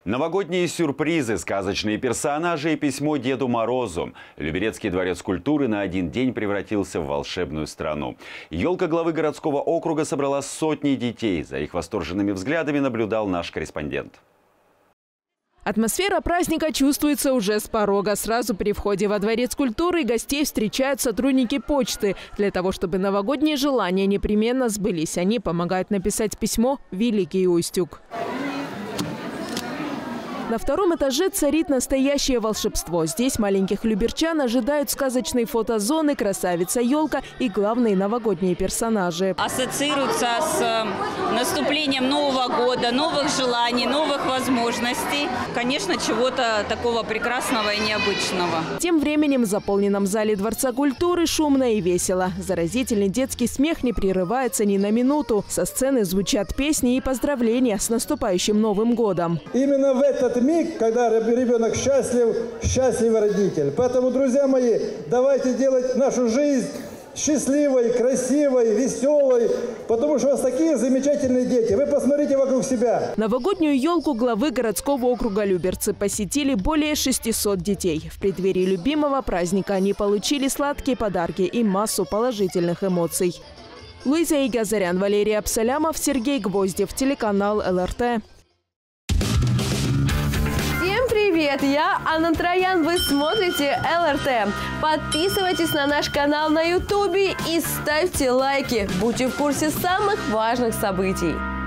Новогодние сюрпризы, сказочные персонажи и письмо Деду Морозу. Люберецкий дворец культуры на один день превратился в волшебную страну. Елка главы городского округа собрала сотни детей. За их восторженными взглядами наблюдал наш корреспондент. Атмосфера праздника чувствуется уже с порога. Сразу при входе во дворец культуры гостей встречают сотрудники почты. Для того, чтобы новогодние желания непременно сбылись, они помогают написать письмо «Великий Устюг». На втором этаже царит настоящее волшебство. Здесь маленьких люберчан ожидают сказочные фотозоны, красавица-елка и главные новогодние персонажи. Ассоциируется с наступлением Нового года, новых желаний, новых возможностей. Конечно, чего-то такого прекрасного и необычного. Тем временем в заполненном зале Дворца культуры шумно и весело. Заразительный детский смех не прерывается ни на минуту. Со сцены звучат песни и поздравления с наступающим Новым годом. Именно в этот миг, когда ребенок счастлив, счастливый родитель. Поэтому, друзья мои, давайте делать нашу жизнь счастливой, красивой, веселой, потому что у вас такие замечательные дети. Вы посмотрите вокруг себя. Новогоднюю елку главы городского округа Люберцы посетили более 600 детей. В преддверии любимого праздника они получили сладкие подарки и массу положительных эмоций. Луиза Игазарян, Валерий Абсалямов, Сергей Гвоздев, телеканал ЛРТ. Привет, я Анна Троян, вы смотрите ЛРТ. Подписывайтесь на наш канал на YouTube и ставьте лайки. Будьте в курсе самых важных событий.